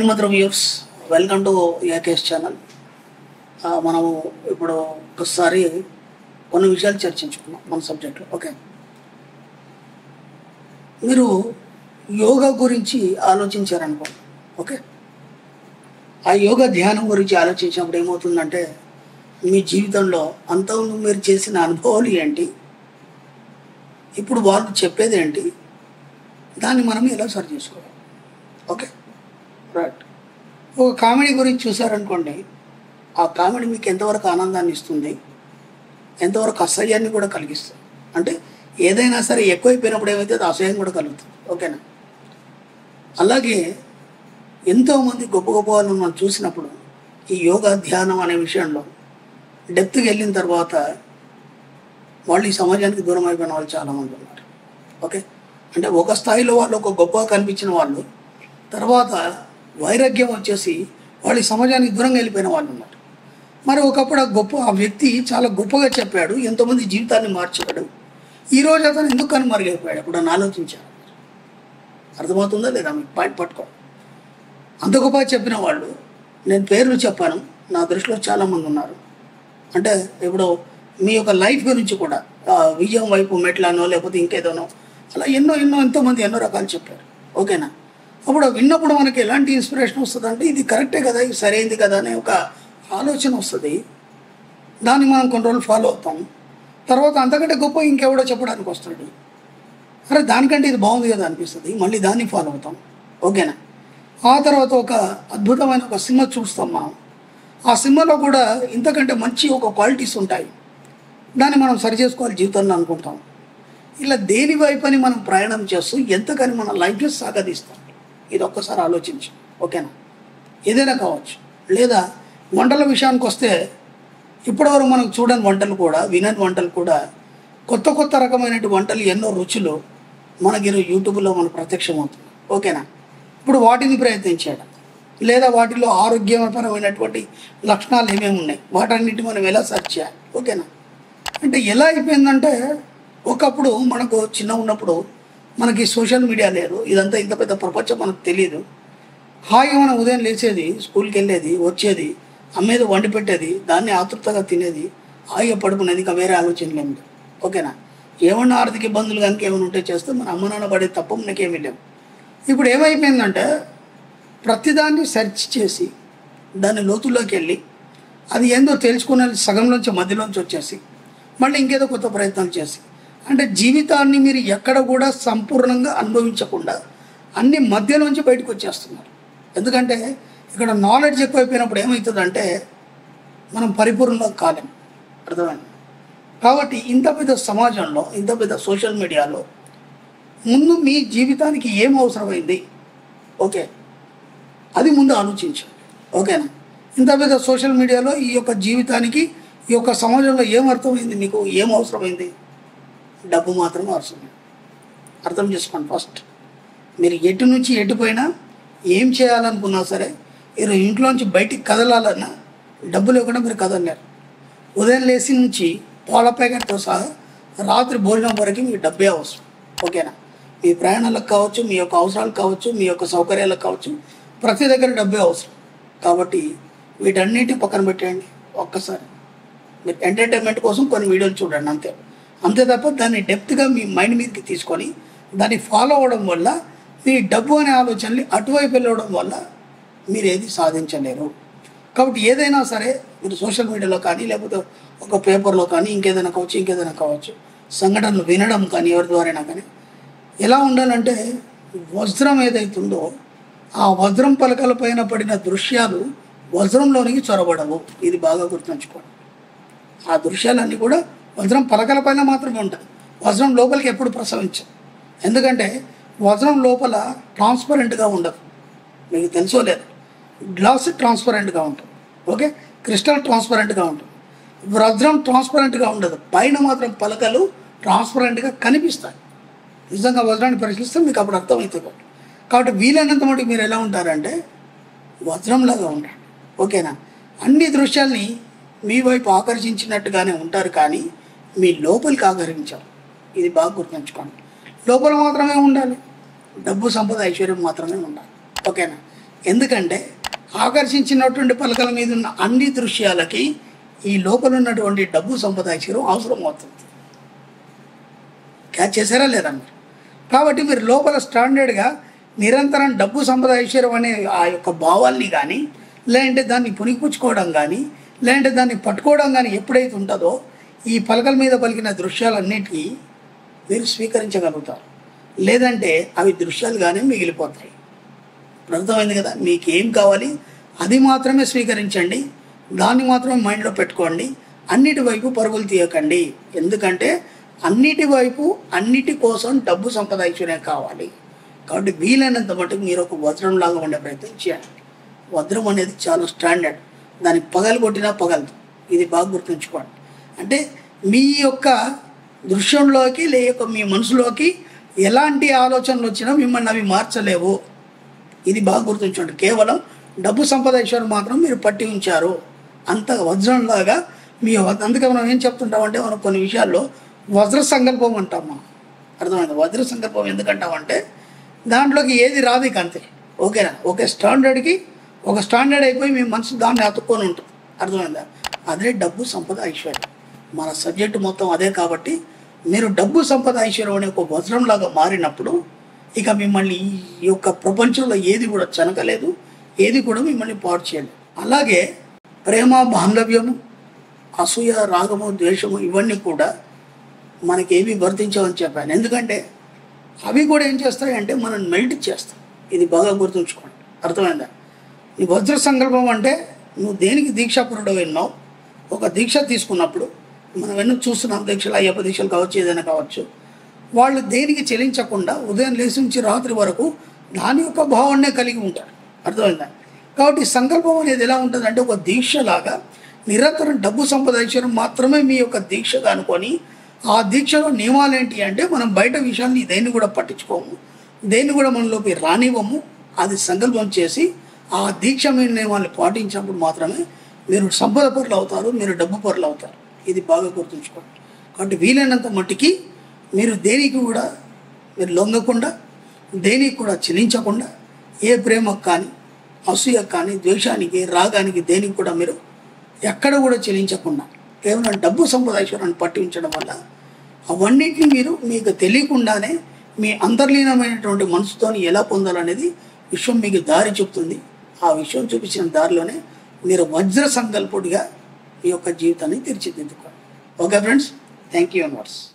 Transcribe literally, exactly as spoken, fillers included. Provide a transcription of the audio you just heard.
శ్రీమద్ర viewers, welcome to AKS channel. మనము ఇప్పుడు ఒకసారి కొన్ని విషయాలు చర్చించుకున్నాం మన సబ్జెక్ట్లో. ఓకే, మీరు యోగా గురించి ఆలోచించారనుకో. ఓకే, ఆ యోగా ధ్యానం గురించి ఆలోచించినప్పుడు ఏమవుతుందంటే మీ జీవితంలో అంతకుముందు మీరు చేసిన అనుభవాలు ఏంటి, ఇప్పుడు వాళ్ళు చెప్పేది ఏంటి, దాన్ని మనం ఎలా సరి చేసుకోవాలి. Okay right. ఒక కామెడీ గురించి చూసారనుకోండి, ఆ కామెడీ మీకు ఎంతవరకు ఆనందాన్ని ఇస్తుంది, ఎంతవరకు అసహ్యాన్ని కూడా కలిగిస్తుంది. అంటే ఏదైనా సరే ఎక్కువైపోయినప్పుడు ఏమైతే అది అసహ్యం కూడా కలుగుతుంది. ఓకేనా? అలాగే ఎంతోమంది గొప్ప గొప్ప వాళ్ళని మనం చూసినప్పుడు ఈ యోగా ధ్యానం అనే విషయంలో డెప్త్కి వెళ్ళిన తర్వాత వాళ్ళు ఈ సమాజానికి దూరం అయిపోయిన వాళ్ళు చాలామంది ఉన్నారు. ఓకే, అంటే ఒక స్థాయిలో వాళ్ళు ఒక గొప్పగా కనిపించిన వాళ్ళు తర్వాత వైరాగ్యం వచ్చేసి వాళ్ళు ఈ సమాజానికి దూరంగా వెళ్ళిపోయిన వాళ్ళు ఉన్నారు. మరి ఒకప్పుడు ఆ గొప్ప ఆ వ్యక్తి చాలా గొప్పగా చెప్పాడు, ఎంతోమంది జీవితాన్ని మార్చాడు. ఈరోజు అతను ఎందుకు కనుమరుగైపోయాడు అప్పుడు అని ఆలోచించాడు. అర్థమవుతుందా లేదా మీకు? పాయింట్ పట్టుకో. అంత గొప్పగా చెప్పిన వాళ్ళు, నేను పేర్లు చెప్పాను, నా దృష్టిలో చాలామంది ఉన్నారు. అంటే ఇప్పుడు మీ యొక్క లైఫ్ గురించి కూడా విజయం వైపు మెట్లనో లేకపోతే ఇంకేదోనో అలా ఎన్నో ఎన్నో ఎంతోమంది ఎన్నో రకాలు చెప్పారు. ఓకేనా? అప్పుడు విన్నప్పుడు మనకి ఎలాంటి ఇన్స్పిరేషన్ వస్తుంది అంటే ఇది కరెక్టే కదా, ఇది సరైంది కదా అనే ఒక ఆలోచన వస్తుంది. దాన్ని మనం కొన్ని రోజులు ఫాలో అవుతాం. తర్వాత అంతకంటే గొప్ప ఇంకెవడో చెప్పడానికి వస్తాడు, అరే దానికంటే ఇది బాగుంది కదా అనిపిస్తుంది, మళ్ళీ దాన్ని ఫాలో అవుతాం. ఓకేనా? ఆ తర్వాత ఒక అద్భుతమైన ఒక సినిమా చూస్తాం మనం. ఆ సినిమాలో కూడా ఇంతకంటే మంచి ఒక క్వాలిటీస్ ఉంటాయి, దాన్ని మనం సరి చేసుకోవాలి జీవితంలో అనుకుంటాం. ఇలా దేని వైపని మనం ప్రయాణం చేస్తూ ఎంతకని మన లైఫ్లో సాగదీస్తాం, ఇది ఒక్కసారి ఆలోచించు. ఓకేనా? ఏదైనా కావచ్చు. లేదా వంటల విషయానికి వస్తే ఇప్పటివరకు మనం చూడని వంటలు కూడా, వినని వంటలు కూడా, కొత్త కొత్త రకమైనటువంటి వంటలు, ఎన్నో రుచులు మనకి యూట్యూబ్లో మనకు ప్రత్యక్షమవుతుంది. ఓకేనా? ఇప్పుడు వాటిని ప్రయత్నించడం, లేదా వాటిలో ఆరోగ్యపరమైనటువంటి లక్షణాలు ఏమేమి ఉన్నాయి వాటన్నిటి మనం ఎలా సెర్చ్ చేయాలి. ఓకేనా? అంటే ఎలా అయిపోయిందంటే ఒకప్పుడు మనకు చిన్న ఉన్నప్పుడు మనకి సోషల్ మీడియా లేదు, ఇదంతా ఇంత పెద్ద ప్రపంచం మనకు తెలియదు. హాయిగా మనం ఉదయం లేచేది, స్కూల్కి వెళ్ళేది, వచ్చేది, అమ్మేది వండి పెట్టేది, దాన్ని ఆతృతగా తినేది, హాయిగా పడుకునేది, ఇంకా వేరే ఆలోచనలు ఏమి లేవు. ఓకేనా? ఏమన్నా ఆర్థిక ఇబ్బందులు కనుక ఏమైనా ఉంటే చేస్తే మన అమ్మ నాన్న పడే తప్ప మనకేమీ లేవు. ఇప్పుడు ఏమైపోయిందంటే ప్రతిదాన్ని సెర్చ్ చేసి దాని లోతుల్లోకి వెళ్ళి అది ఏందో తెలుసుకునే సగంలోంచి మధ్యలోంచి వచ్చేసి మళ్ళీ ఇంకేదో కొత్త ప్రయత్నాలు చేసి, అంటే జీవితాన్ని మీరు ఎక్కడ కూడా సంపూర్ణంగా అనుభవించకుండా అన్ని మధ్యలోంచి బయటకు వచ్చేస్తున్నారు. ఎందుకంటే ఇక్కడ నాలెడ్జ్ ఎక్కువైపోయినప్పుడు ఏమవుతుందంటే మనం పరిపూర్ణంగా కాలేం. అర్థమైంది? కాబట్టి ఇంత పెద్ద సమాజంలో, ఇంత పెద్ద సోషల్ మీడియాలో ముందు మీ జీవితానికి ఏం అవసరమైంది, ఓకే, అది ముందు ఆలోచించండి. ఓకేనా? ఇంత పెద్ద సోషల్ మీడియాలో ఈ యొక్క జీవితానికి, ఈ యొక్క సమాజంలో ఏం అర్థమైంది, మీకు ఏం అవసరమైంది? డబ్బు మాత్రమే అవసరం. అర్థం చేసుకోండి. ఫస్ట్ మీరు ఎటు నుంచి ఎటుపోయినా ఏం చేయాలనుకున్నా సరే, మీరు ఇంట్లోంచి బయటికి కదలాలన్నా డబ్బు లేకుండా మీరు కదలలేరు. ఉదయం లేచి నుంచి పాల ప్యాకెట్తో సహా రాత్రి భోజనం వరకు మీకు డబ్బే అవసరం. ఓకేనా? మీ ప్రయాణాలకు కావచ్చు, మీ యొక్క అవసరాలకు కావచ్చు, మీ యొక్క సౌకర్యాలకు కావచ్చు, ప్రతి దగ్గర డబ్బే అవసరం. కాబట్టి వీటన్నిటిని పక్కన పెట్టేయండి. ఒక్కసారి మీరు ఎంటర్టైన్మెంట్ కోసం కొన్ని వీడియోలు చూడండి, అంతే. అంతే తప్ప దాన్ని డెప్త్గా మీ మైండ్ మీదకి తీసుకొని దాన్ని ఫాలో అవ్వడం వల్ల మీ డబ్బు అనే ఆలోచనలు అటువైపు వెళ్ళడం వల్ల మీరు ఏది సాధించలేరు. కాబట్టి ఏదైనా సరే మీరు సోషల్ మీడియాలో కానీ, లేకపోతే ఒక పేపర్లో కానీ, ఇంకేదైనా కావచ్చు, ఇంకేదైనా కావచ్చు, సంఘటనలు వినడం కానీ, ఎవరి ద్వారైనా కానీ ఎలా ఉండాలంటే వజ్రం ఏదైతుందో ఆ వజ్రం పలకల పైన పడిన దృశ్యాలు వజ్రంలోనికి చొరబడవు. ఇది బాగా గుర్తుంచుకోండి. ఆ దృశ్యాలన్నీ కూడా వజ్రం పలకల పైన మాత్రమే ఉంటాయి, వజ్రం లోపలికి ఎప్పుడు ప్రసవించవు. ఎందుకంటే వజ్రం లోపల ట్రాన్స్పరెంట్గా ఉండదు. మీకు తెలుసో లేదు, గ్లాస్ ట్రాన్స్పరెంట్గా ఉంటుంది. ఓకే, క్రిస్టల్ ట్రాన్స్పరెంట్గా ఉంటుంది. వజ్రం ట్రాన్స్పరెంట్గా ఉండదు, పైన మాత్రం పలకలు ట్రాన్స్పరెంట్గా కనిపిస్తాయి. నిజంగా వజ్రాన్ని పరిశీలిస్తే మీకు అప్పుడు అర్థమవుతుంది. కాబట్టి వీలైనంత మటుకు మీరు ఎలా ఉంటారంటే వజ్రంలాగా ఉండండి. ఓకేనా? అన్ని దృశ్యాల్ని మీ వైపు ఆకర్షించినట్టుగానే ఉంటారు, కానీ మీ లోపలికి ఆకర్షించారు. ఇది బాగా గుర్తుంచుకోండి. లోపల మాత్రమే ఉండాలి, డబ్బు సంపద ఐశ్వర్యం మాత్రమే ఉండాలి. ఓకేనా? ఎందుకంటే ఆకర్షించినటువంటి పలకల మీద ఉన్న అన్ని దృశ్యాలకి ఈ లోపల ఉన్నటువంటి డబ్బు సంపద ఐశ్వర్యం అవసరం అవుతుంది. క్యాచ్ చేశారా లేదా మీరు? కాబట్టి మీరు లోపల స్టాండర్డ్గా నిరంతరం డబ్బు సంపద ఐశ్వర్యం అనే ఆ యొక్క భావాల్ని కానీ, లేదంటే దాన్ని పునిపుచ్చుకోవడం కానీ, లేదంటే దాన్ని పట్టుకోవడం కానీ ఎప్పుడైతే ఉంటుందో ఈ పలకల మీద పలికిన దృశ్యాలన్నిటికీ మీరు స్వీకరించగలుగుతారు. లేదంటే అవి దృశ్యాలుగానే మిగిలిపోతాయి. అర్థమైంది కదా? మీకు ఏం కావాలి అది మాత్రమే స్వీకరించండి, దాన్ని మాత్రమే మైండ్లో పెట్టుకోండి. అన్నిటి వైపు పరుగులు తీయకండి. ఎందుకంటే అన్నిటి వైపు అన్నిటి కోసం డబ్బు సంపద ఐశ్వర్యం కావాలి. కాబట్టి వీలైనంత మటుకు మీరు ఒక వజ్రంలాగా ఉండే ప్రయత్నం చేయండి. వజ్రం అనేది చాలా స్టాండర్డ్, దాన్ని పగలు కొట్టినా పగలదు. ఇది బాగా గుర్తుంచుకోండి. అంటే మీ యొక్క దృశ్యంలోకి లేక మీ మనసులోకి ఎలాంటి ఆలోచనలు వచ్చినా మిమ్మల్ని అవి మార్చలేవు. ఇది బాగా గుర్తుంచుకోండి. కేవలం డబ్బు సంపద ఐశ్వర్యం మాత్రం మీరు పట్టి ఉంచారు. అంత వజ్రంలాగా మీ అందుకే మనం ఏం చెప్తుంటామంటే మనం కొన్ని విషయాల్లో వజ్ర సంకల్పం అంటాం. మనం అర్థమైంది? వజ్ర సంకల్పం ఎందుకంటామంటే దాంట్లోకి ఏది రాదు ఇక అంతే. ఓకేనా? ఓకే, స్టాండర్డ్కి ఒక స్టాండర్డ్ అయిపోయి మీ మనసు దాన్ని అతుక్కొని ఉంటుంది. అర్థమైందా? అదే డబ్బు సంపద ఐశ్వర్యం. మన సబ్జెక్టు మొత్తం అదే. కాబట్టి మీరు డబ్బు సంపద ఐశ్వర్యం అనే ఒక వజ్రంలాగా మారినప్పుడు ఇక మిమ్మల్ని ఈ యొక్క ప్రపంచంలో ఏది కూడా చనకలేదు, ఏది కూడా మిమ్మల్ని పాడు చేయలేదు. అలాగే ప్రేమ, బాంధవ్యము, అసూయ, రాగము, ద్వేషము ఇవన్నీ కూడా మనకేవి వర్తించవని చెప్పాను. ఎందుకంటే అవి కూడా ఏం చేస్తాయంటే మనం మెల్ట్ చేస్తాం. ఇది బాగా గుర్తుంచుకోండి. అర్థమైందా? ఈ వజ్ర సంకల్పం అంటే నువ్వు దేనికి దీక్షాపరుడు విన్నావు. ఒక దీక్ష తీసుకున్నప్పుడు మనం ఎన్నో చూస్తున్నాం, దీక్షలు, అయ్యప్ప దీక్షలు కావచ్చు, ఏదైనా కావచ్చు. వాళ్ళు దేనికి చెలించకుండా ఉదయం లేచి నుంచి రాత్రి వరకు దాని యొక్క భావాన్నే కలిగి ఉంటారు. అర్థమైందా? కాబట్టి సంకల్పం అనేది ఎలా ఉంటుంది అంటే ఒక దీక్షలాగా నిరంతరం డబ్బు సంపద ఐశ్వర్యం మాత్రమే మీ యొక్క దీక్షగా అనుకొని ఆ దీక్షలో నియమాలు ఏంటి అంటే మనం బయట విషయాన్ని దేన్ని కూడా పట్టించుకోము, దేన్ని కూడా మనలోకి రానివ్వము. అది సంకల్పం చేసి ఆ దీక్ష మీద నియమాన్ని పాటించినప్పుడు మాత్రమే మీరు సంపద పరులు అవుతారు, మీరు డబ్బు పరులు అవుతారు. ఇది బాగా గుర్తుంచుకోండి. కాబట్టి వీలైనంత మట్టికి మీరు దేనికి కూడా మీరు లొంగకుండా, దేనికి కూడా చెలించకుండా, ఏ ప్రేమకు కానీ, అసూయకు కానీ, ద్వేషానికి, రాగానికి, దేనికి కూడా మీరు ఎక్కడ కూడా చెలించకుండా కేవలం డబ్బు సంపద ఐశ్వర్యాన్ని పట్టి ఉంచడం వల్ల అవన్నిటిని మీరు మీకు తెలియకుండానే మీ అంతర్లీనమైనటువంటి మనసుతో ఎలా పొందాలనేది విశ్వం మీకు దారి చెప్తుంది. ఆ విశ్వం చూపించిన దారిలోనే మీరు వజ్ర సంకల్పుడిగా మీ యొక్క జీవితాన్ని తీర్చిదిద్దుకోండి. Okay friends, thank you very much.